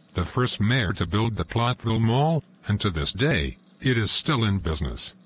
the first mayor to build the Plotville Mall, and to this day, it is still in business.